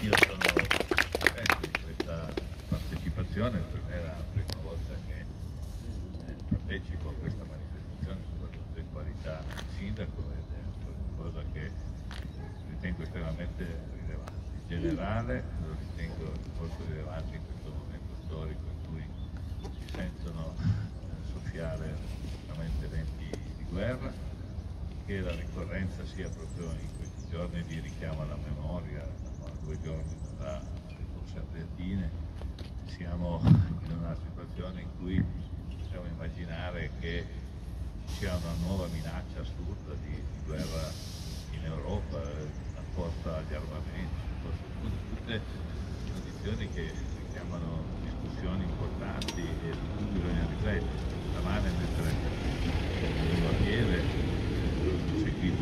io sono contento di questa partecipazione, per me è la prima volta che partecipo a questa manifestazione, soprattutto in qualità di sindaco, ed è una cosa che ritengo estremamente rilevante. In generale lo ritengo molto rilevante in questo momento storico in cui si sentono soffiare veramente venti di guerra, che la ricorrenza sia proprio in questi giorni di richiamo alla memoria, a 2 giorni dalla ricorsa Ardeatine. Siamo in una situazione in cui possiamo immaginare che ci sia una nuova minaccia assurda di guerra in Europa, apposta agli armamenti, tutte condizioni che richiamano discussioni importanti e su cui bisogna riflettere. Stamane mentre ero a Pieve ho seguito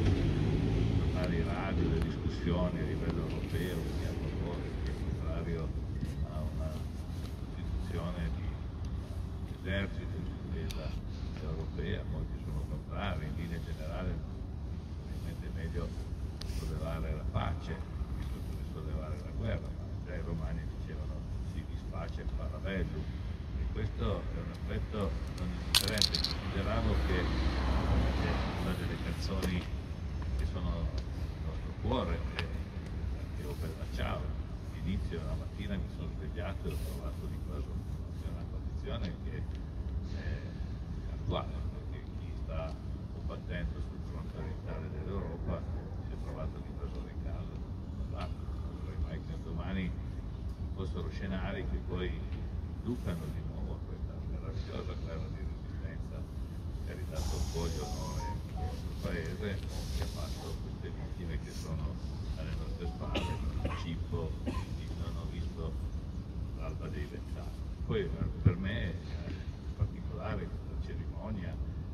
i giornali radio, le discussioni a livello europeo, chi è a favore, chi è contrario a una costituzione di esercito di difesa europea, molti sono contrari, in linea generale probabilmente è meglio sollevare la pace piuttosto che sollevare la guerra, ma già i romani dicevano si dispace in parabellum, e questo è un aspetto non indifferente. Consideravo che una delle canzoni che sono nel nostro cuore è anche O Bella Ciao. All'inizio della mattina mi sono svegliato e ho trovato di cosa in una condizione che è attuale, perché chi sta combattendo sul fronte orientale dell'Europa si è trovato l'invasore in casa. Non vorrei mai che domani fossero scenari che poi inducano di nuovo a questa meravigliosa guerra di resistenza che ha ridato orgoglio e onore al nostro paese, che ha fatto queste vittime che sono alle nostre spalle, il Cippo, non ho visto l'alba dei 20 anni. Poi per me in particolare questa cerimonia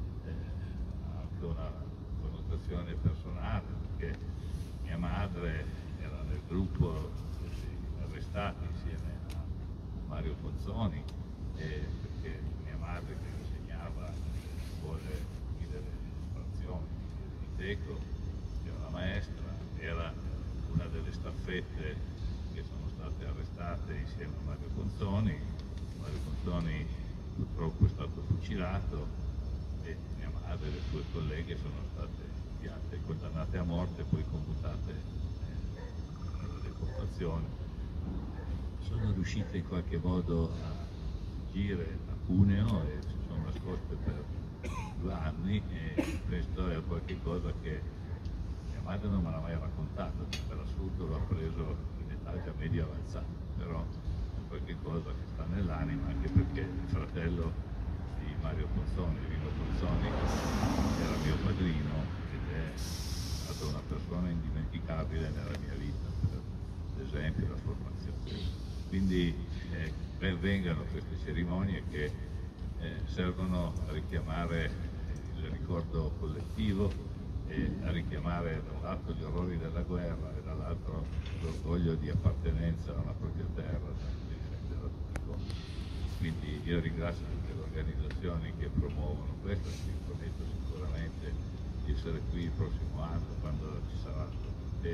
ha anche una connotazione personale, perché mia madre era nel gruppo degli arrestati insieme a Mario Ponzoni, e perché mia madre, che insegnava le scuole delle frazioni di Teco, era una maestra, era una delle staffette che sono state arrestate insieme a Mario Ponzoni. Mario Ponzoni purtroppo è stato fucilato e mia madre e le sue colleghe sono state spiate, condannate a morte e poi commutate nella deportazione. Sono riuscite in qualche modo a fuggire a Cuneo e si sono nascoste per 2 anni, e questo è qualcosa che mia madre non me l'ha mai raccontato, per assurdo l'ho preso in età già medio avanzata, però è qualcosa che sta nell'anima, anche perché il fratello di Mario Ponzoni, Rino Ponzoni, era mio padrino ed è stata una persona indimenticabile nella mia vita, per l'esempio e la formazione. Quindi ben vengano queste cerimonie che servono a richiamare il ricordo collettivo e a richiamare da un lato gli orrori della guerra e dall'altro l'orgoglio di appartenenza a una propria terra che si sente da tutti i mondi. Quindi io ringrazio tutte le organizzazioni che promuovono questo, vi prometto sicuramente di essere qui il prossimo anno quando ci sarà il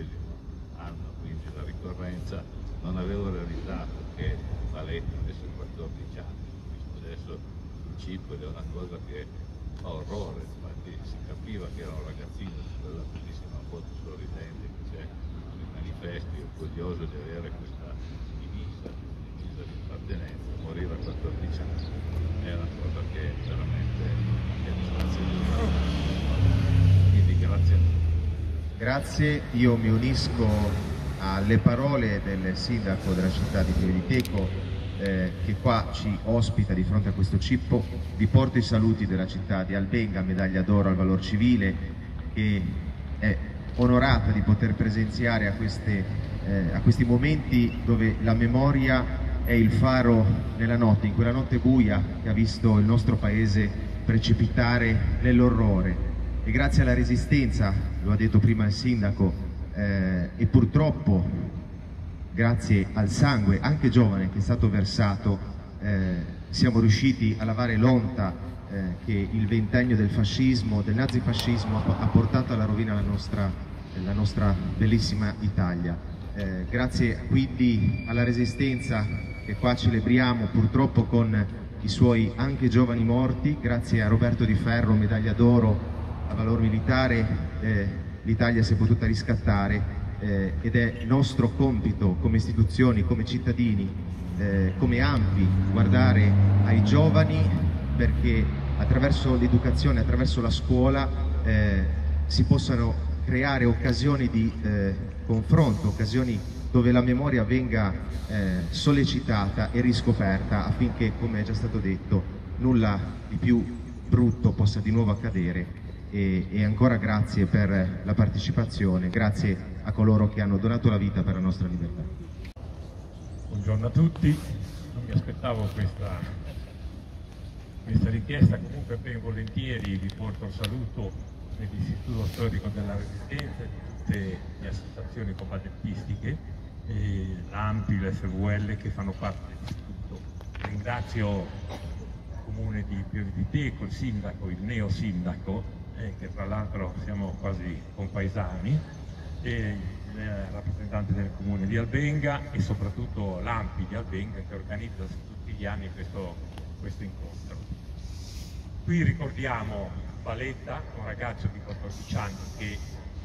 40° anno, quindi la ricorrenza. Non avevo realizzato che Valetta avesse 14 anni, visto adesso il Cippo, ed è una cosa che fa orrore, infatti si capiva che era un ragazzino di quella bellissima foto sorridente che c'è sui manifesti, orgoglioso di avere questa divisa di appartenenza. Morire a 14 anni è una cosa che veramente è disgraziata. Quindi grazie a tutti. Grazie, io mi unisco alle parole del sindaco della città di Pieve di Teco, che qua ci ospita di fronte a questo Cippo. Vi porto i saluti della città di Albenga, medaglia d'oro al valor civile, che è onorata di poter presenziare a questi momenti dove la memoria è il faro nella notte, in quella notte buia che ha visto il nostro paese precipitare nell'orrore. E grazie alla resistenza, lo ha detto prima il sindaco, e purtroppo grazie al sangue anche giovane che è stato versato, siamo riusciti a lavare l'onta che il ventennio del fascismo, del nazifascismo, ha portato alla rovina la nostra bellissima Italia. Grazie quindi alla Resistenza che qua celebriamo purtroppo con i suoi anche giovani morti, grazie a Roberto Di Ferro, medaglia d'oro a valor militare, l'Italia si è potuta riscattare ed è nostro compito come istituzioni, come cittadini, come ANPI, guardare ai giovani perché attraverso l'educazione, attraverso la scuola si possano creare occasioni di confronto, occasioni dove la memoria venga sollecitata e riscoperta affinché, come è già stato detto, nulla di più brutto possa di nuovo accadere. E ancora grazie per la partecipazione, grazie a coloro che hanno donato la vita per la nostra libertà. Buongiorno a tutti, non mi aspettavo questa richiesta, comunque ben volentieri vi porto il saluto dell'Istituto Storico della Resistenza e di tutte le associazioni combattentistiche, l'ANPI, l'SVL che fanno parte dell'Istituto. Ringrazio il Comune di Pieve di Teco, il sindaco, il neo sindaco, che tra l'altro siamo quasi compaesani, e il rappresentante del Comune di Albenga e soprattutto l'ANPI di Albenga che organizza tutti gli anni questo incontro. Qui ricordiamo Valetta, un ragazzo di 14 anni che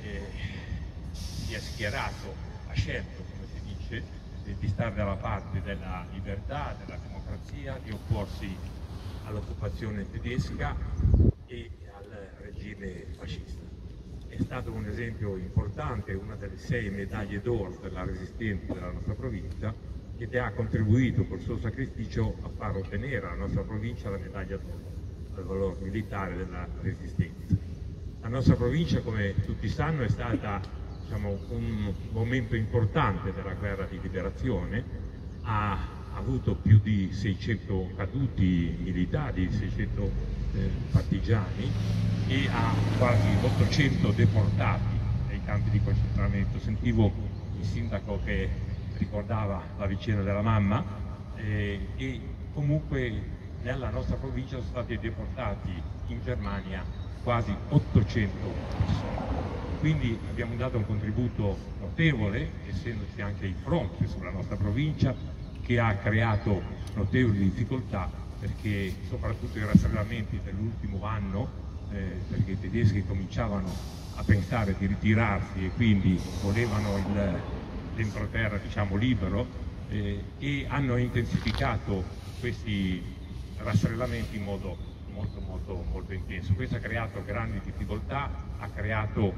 si è schierato, ha scelto, come si dice, di stare dalla parte della libertà, della democrazia, di opporsi all'occupazione tedesca e al regime fascista. È stato un esempio importante, una delle 6 medaglie d'oro per la resistenza della nostra provincia, ed ha contribuito col suo sacrificio a far ottenere alla nostra provincia la medaglia d'oro al valore militare della resistenza. La nostra provincia, come tutti sanno, è stata, diciamo, un momento importante della guerra di liberazione, ha avuto più di 600 caduti militari, 600 partigiani e ha quasi 800 deportati nei campi di concentramento. Sentivo il sindaco che ricordava la vicenda della mamma e comunque nella nostra provincia sono stati deportati in Germania quasi 800 persone. Quindi abbiamo dato un contributo notevole, essendoci anche il fronte sulla nostra provincia, che ha creato notevoli difficoltà, perché soprattutto i rastrellamenti dell'ultimo anno, perché i tedeschi cominciavano a pensare di ritirarsi e quindi volevano l'entroterra, diciamo, libero, e hanno intensificato questi rastrellamenti in modo molto intenso. Questo ha creato grandi difficoltà, ha creato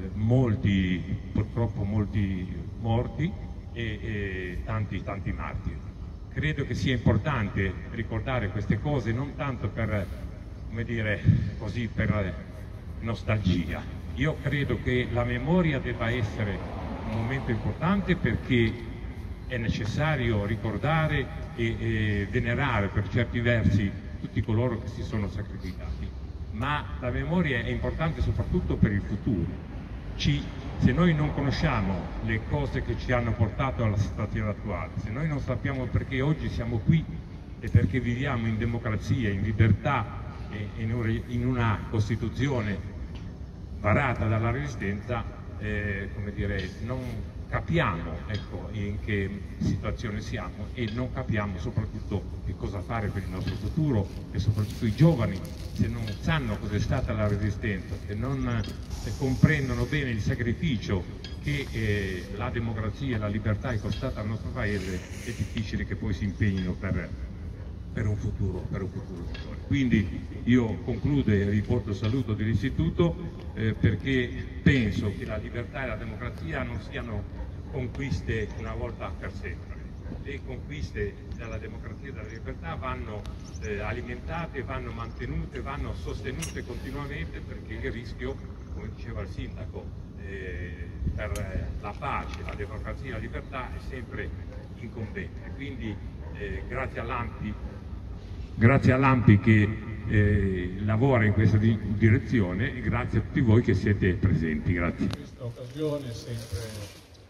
purtroppo molti morti e tanti martiri. Credo che sia importante ricordare queste cose non tanto per, come dire, così per nostalgia. Io credo che la memoria debba essere un momento importante perché è necessario ricordare e venerare per certi versi tutti coloro che si sono sacrificati, ma la memoria è importante soprattutto per il futuro. Se noi non conosciamo le cose che ci hanno portato alla situazione attuale, se noi non sappiamo perché oggi siamo qui e perché viviamo in democrazia, in libertà e in una Costituzione varata dalla Resistenza, come dire, non capiamo, ecco, in che situazione siamo e non capiamo soprattutto che cosa fare per il nostro futuro, e soprattutto i giovani, se non sanno cos'è stata la Resistenza, se non comprendono bene il sacrificio che la democrazia e la libertà è costata al nostro Paese, è difficile che poi si impegnino per un futuro migliore. Quindi io concludo e riporto il saluto dell'Istituto perché penso che la libertà e la democrazia non siano conquiste una volta per sempre. Le conquiste della democrazia e della libertà vanno alimentate, vanno mantenute, vanno sostenute continuamente, perché il rischio, come diceva il sindaco, per la pace, la democrazia e la libertà è sempre incombente. Quindi grazie all'ANPI che lavora in questa direzione e grazie a tutti voi che siete presenti. Grazie. In questa occasione è sempre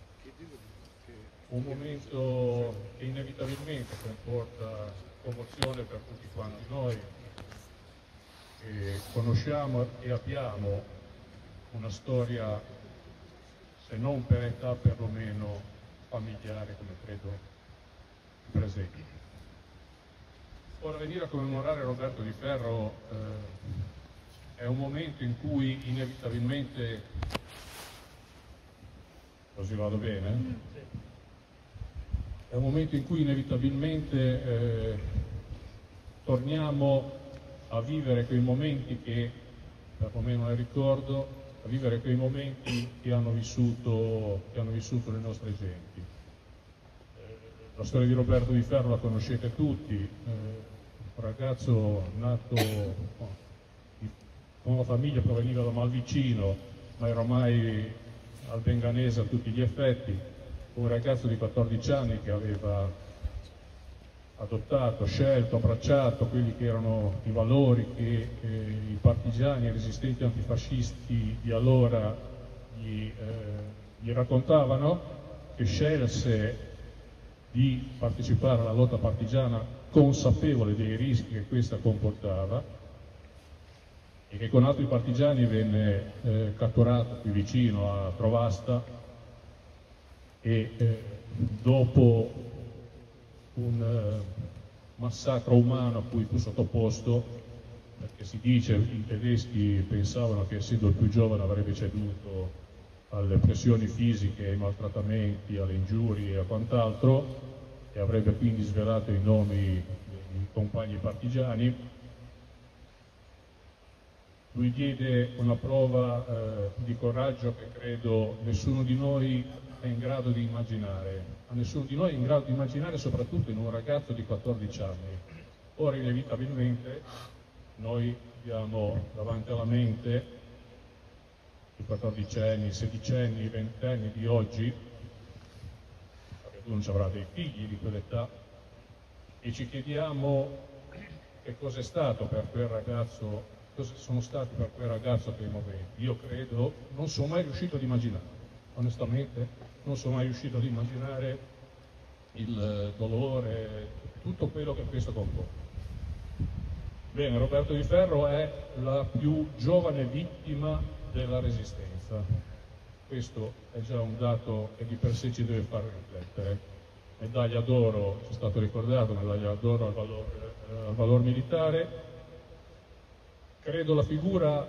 un momento che inevitabilmente comporta commozione per tutti quanti noi che conosciamo e abbiamo una storia, se non per età perlomeno familiare, come credo presenti. Ora, venire a commemorare Roberto Di Ferro è un momento in cui inevitabilmente, così vado bene? È un momento in cui inevitabilmente torniamo a vivere quei momenti che, perlomeno nel ricordo, a vivere quei momenti che hanno vissuto le nostre genti. La storia di Roberto Di Ferro la conoscete tutti, un ragazzo nato con una famiglia che proveniva da Malvicino, ma era ormai albenganese a tutti gli effetti, un ragazzo di 14 anni che aveva adottato, scelto, abbracciato quelli che erano i valori che i partigiani e i resistenti antifascisti di allora gli raccontavano, che scelse di partecipare alla lotta partigiana consapevole dei rischi che questa comportava e che con altri partigiani venne catturato qui vicino a Trovasta e dopo un massacro umano a cui fu sottoposto, perché si dice i tedeschi pensavano che essendo il più giovane avrebbe ceduto alle pressioni fisiche, ai maltrattamenti, alle ingiurie e a quant'altro, e avrebbe quindi svelato i nomi dei compagni partigiani. Lui diede una prova di coraggio che credo nessuno di noi è in grado di immaginare, a nessuno di noi è in grado di immaginare, soprattutto in un ragazzo di 14 anni. Ora inevitabilmente noi abbiamo davanti alla mente i 14enni, i 16enni, i 20enni di oggi, perché tu non ci avrà dei figli di quell'età, e ci chiediamo che cosa è stato per quel ragazzo, cosa sono stati per quel ragazzo quei momenti. Io credo, non sono mai riuscito ad immaginare, onestamente, non sono mai riuscito ad immaginare il dolore, tutto quello che questo comporta. Bene, Roberto Di Ferro è la più giovane vittima della Resistenza. Questo è già un dato che di per sé ci deve far riflettere. Medaglia d'oro, ci è stato ricordato, medaglia d'oro al valor militare. Credo la figura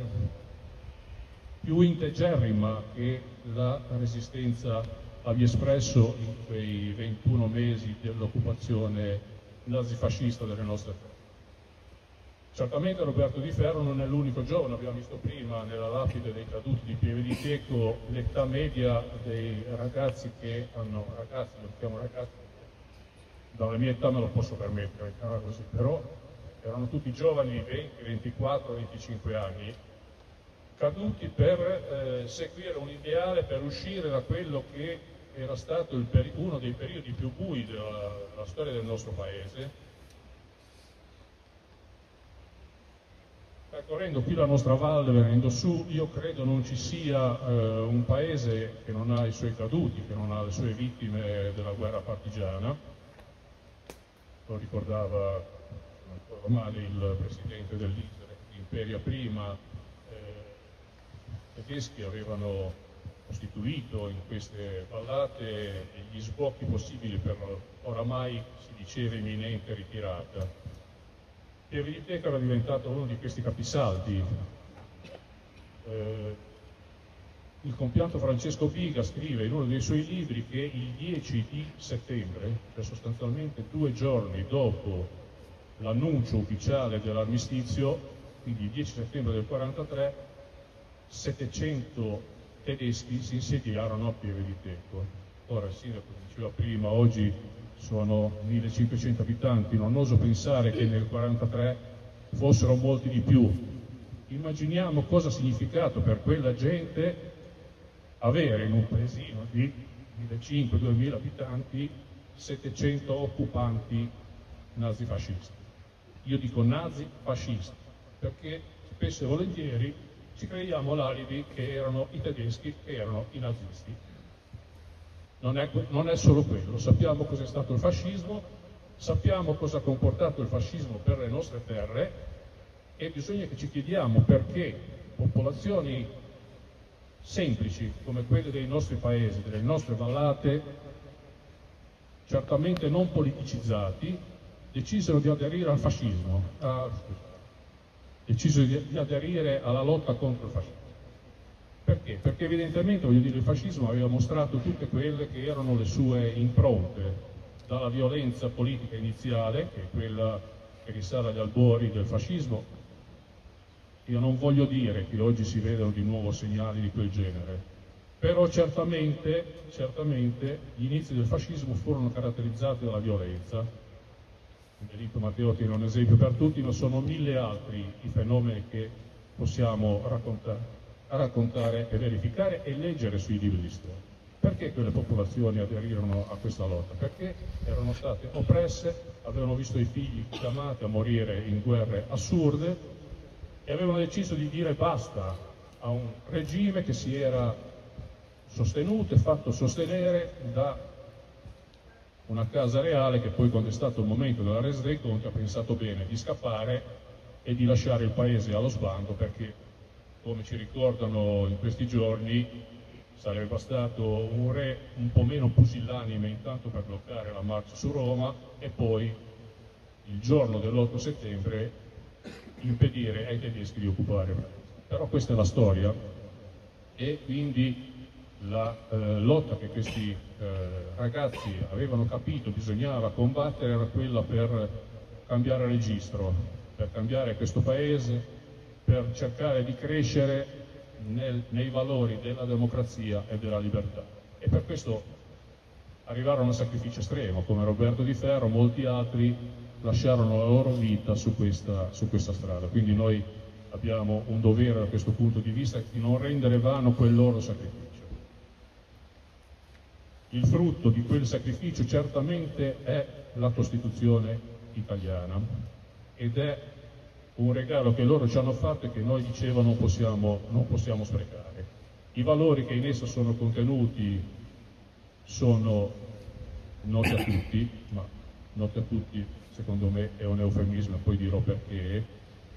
più integerrima che la Resistenza abbia espresso in quei 21 mesi dell'occupazione nazifascista delle nostre terre. Certamente Roberto Di Ferro non è l'unico giovane, abbiamo visto prima nella lapide dei caduti di Pieve di Teco l'età media dei ragazzi che hanno, ragazzi, lo chiamo ragazzi, dalla mia età me lo posso permettere, così, però erano tutti giovani, 20, 24, 25 anni, caduti per seguire un ideale, per uscire da quello che era stato uno dei periodi più bui della storia del nostro paese. Percorrendo qui la nostra valle, venendo su, io credo non ci sia un paese che non ha i suoi caduti, che non ha le sue vittime della guerra partigiana. Lo ricordava, non ricordo male, il presidente dell'Israele, l'Imperia prima, i tedeschi avevano costituito in queste vallate gli sbocchi possibili per oramai, si diceva, imminente ritirata. Pieve di Teco era diventato uno di questi capisaldi. Il compianto Francesco Biga scrive in uno dei suoi libri che il 10 di settembre, cioè sostanzialmente 2 giorni dopo l'annuncio ufficiale dell'armistizio, quindi il 10 settembre del 1943, 700 tedeschi si insediarono a Pieve di Teco. Ora il sindaco diceva prima, oggi sono 1500 abitanti, non oso pensare che nel 1943 fossero molti di più. Immaginiamo cosa ha significato per quella gente avere in un paesino di 1500-2000 abitanti 700 occupanti nazifascisti. Io dico nazifascisti perché spesso e volentieri ci creiamo l'alibi che erano i tedeschi, che erano i nazisti. Non è solo quello, sappiamo cos'è stato il fascismo, sappiamo cosa ha comportato il fascismo per le nostre terre e bisogna che ci chiediamo perché popolazioni semplici come quelle dei nostri paesi, delle nostre vallate, certamente non politicizzati, decisero di aderire al fascismo, decisero di aderire alla lotta contro il fascismo. Perché? Perché evidentemente, voglio dire, il fascismo aveva mostrato tutte quelle che erano le sue impronte, dalla violenza politica iniziale, che è quella che risale agli albori del fascismo. Io non voglio dire che oggi si vedano di nuovo segnali di quel genere, però certamente gli inizi del fascismo furono caratterizzati dalla violenza. Federico Matteo tiene un esempio per tutti, ma sono mille altri i fenomeni che possiamo raccontare e verificare e leggere sui libri di storia. Perché quelle popolazioni aderirono a questa lotta? Perché erano state oppresse, avevano visto i figli chiamati a morire in guerre assurde e avevano deciso di dire basta a un regime che si era sostenuto e fatto sostenere da una casa reale che poi, quando è stato il momento della resa dei conti, ha pensato bene di scappare e di lasciare il paese allo sbando, perché, come ci ricordano in questi giorni, sarebbe bastato un re un po' meno pusillanime intanto per bloccare la marcia su Roma e poi, il giorno dell'8 settembre, impedire ai tedeschi di occupare. Però questa è la storia, e quindi la lotta che questi ragazzi avevano capito bisognava combattere era quella per cambiare registro, per cambiare questo paese, per cercare di crescere nei valori della democrazia e della libertà. E per questo arrivarono a un sacrificio estremo, come Roberto Di Ferro, molti altri lasciarono la loro vita su questa strada. Quindi noi abbiamo un dovere da questo punto di vista di non rendere vano quel loro sacrificio. Il frutto di quel sacrificio certamente è la Costituzione italiana, ed è un regalo che loro ci hanno fatto e che noi, dicevo, non possiamo sprecare. I valori che in essa sono contenuti sono noti a tutti, ma noti a tutti secondo me è un eufemismo, e poi dirò perché.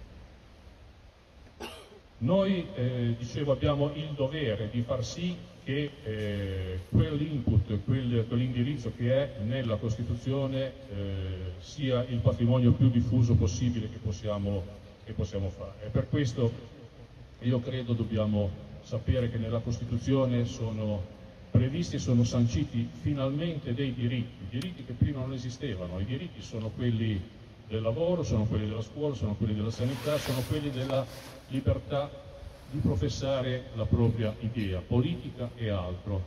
Noi, dicevo, abbiamo il dovere di far sì che quell'input, quell'indirizzo che è nella Costituzione sia il patrimonio più diffuso possibile che possiamo fare. E per questo io credo dobbiamo sapere che nella Costituzione sono previsti e sono sanciti finalmente dei diritti che prima non esistevano. I diritti sono quelli del lavoro, sono quelli della scuola, sono quelli della sanità, sono quelli della libertà di professare la propria idea politica e altro,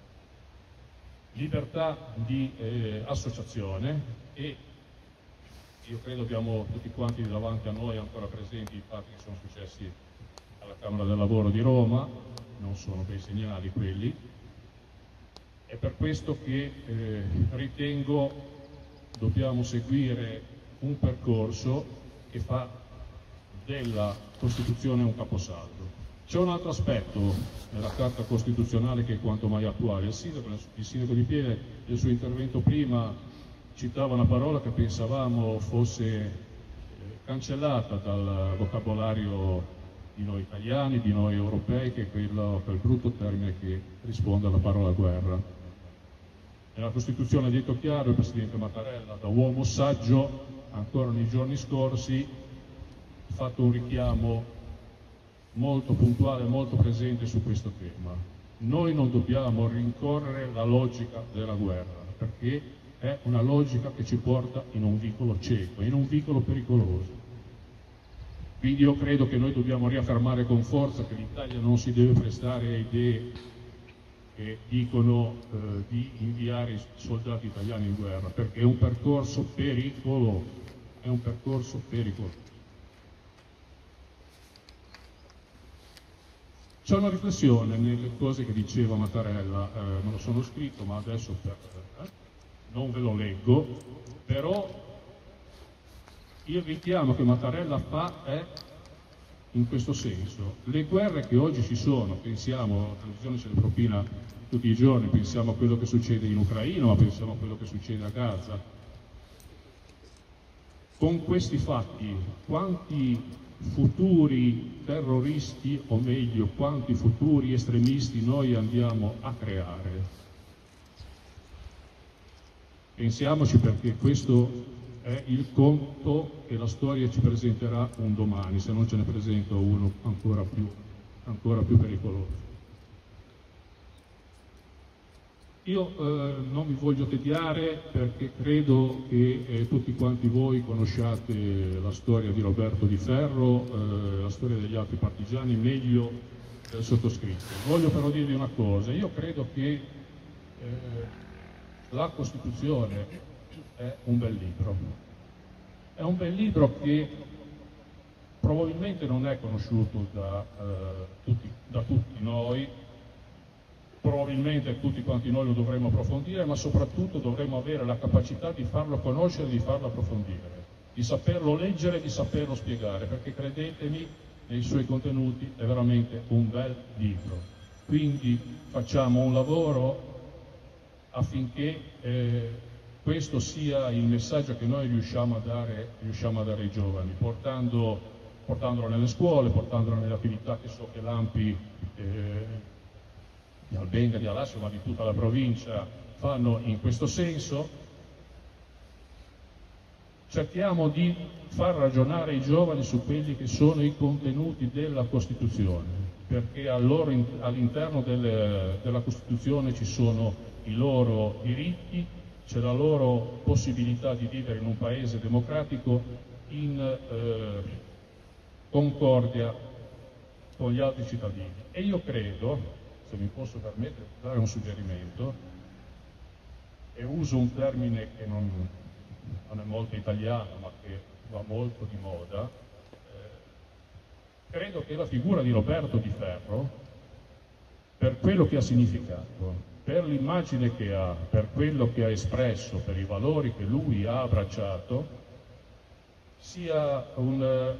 libertà di associazione, e io credo abbiamo tutti quanti davanti a noi ancora presenti i fatti che sono successi alla Camera del Lavoro di Roma, non sono bei segnali quelli. È per questo che ritengo dobbiamo seguire un percorso che fa della Costituzione un caposaldo. C'è un altro aspetto nella Carta Costituzionale che è quanto mai attuale. Il sindaco Di Pieve, nel suo intervento prima, citava una parola che pensavamo fosse cancellata dal vocabolario di noi italiani, di noi europei, che è quel brutto termine che risponde alla parola guerra. Nella Costituzione ha detto chiaro il Presidente Mattarella, da uomo saggio, ancora nei giorni scorsi, ha fatto un richiamo molto puntuale, molto presente su questo tema. Noi non dobbiamo rincorrere la logica della guerra, perché è una logica che ci porta in un vicolo cieco, in un vicolo pericoloso. Quindi io credo che noi dobbiamo riaffermare con forza che l'Italia non si deve prestare a idee che dicono di inviare i soldati italiani in guerra, perché è un percorso pericoloso, è un percorso pericoloso. C'è una riflessione nelle cose che diceva Mattarella, me lo sono scritto, ma adesso non ve lo leggo, però il richiamo che Mattarella fa è in questo senso. Le guerre che oggi ci sono, pensiamo, la televisione ce le propina tutti i giorni, pensiamo a quello che succede in Ucraina, ma pensiamo a quello che succede a Gaza. Con questi fatti, quanti futuri terroristi, o meglio, quanti futuri estremisti noi andiamo a creare. Pensiamoci, perché questo è il conto che la storia ci presenterà un domani, se non ce ne presenta uno ancora più pericoloso. Io non vi voglio tediare, perché credo che tutti quanti voi conosciate la storia di Roberto Di Ferro, la storia degli altri partigiani meglio del sottoscritto. Voglio però dirvi una cosa: io credo che la Costituzione è un bel libro. È un bel libro che probabilmente non è conosciuto da tutti noi, probabilmente tutti quanti noi lo dovremmo approfondire, ma soprattutto dovremmo avere la capacità di farlo conoscere, di farlo approfondire, di saperlo leggere, di saperlo spiegare, perché credetemi, nei suoi contenuti è veramente un bel libro. Quindi facciamo un lavoro affinché questo sia il messaggio che noi riusciamo a dare ai giovani, portandolo nelle scuole, portandolo nelle attività che so che l'ANPI di Albenga, di Alassio, ma di tutta la provincia fanno in questo senso. Cerchiamo di far ragionare i giovani su quelli che sono i contenuti della Costituzione, perché all'interno della Costituzione ci sono i loro diritti, c'è la loro possibilità di vivere in un paese democratico in concordia con gli altri cittadini. E io credo, se mi posso permettere di dare un suggerimento, e uso un termine che non è molto italiano ma che va molto di moda, credo che la figura di Roberto Di Ferro, per quello che ha significato, per l'immagine che ha, per quello che ha espresso, per i valori che lui ha abbracciato, sia una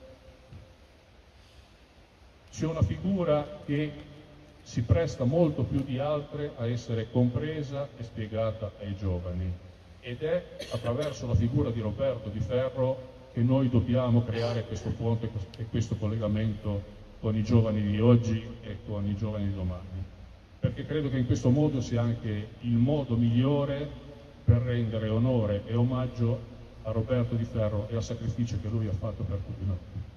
figura che si presta molto più di altre a essere compresa e spiegata ai giovani, ed è attraverso la figura di Roberto Di Ferro che noi dobbiamo creare questo ponte e questo collegamento con i giovani di oggi e con i giovani di domani, perché credo che in questo modo sia anche il modo migliore per rendere onore e omaggio a Roberto Di Ferro e al sacrificio che lui ha fatto per tutti noi.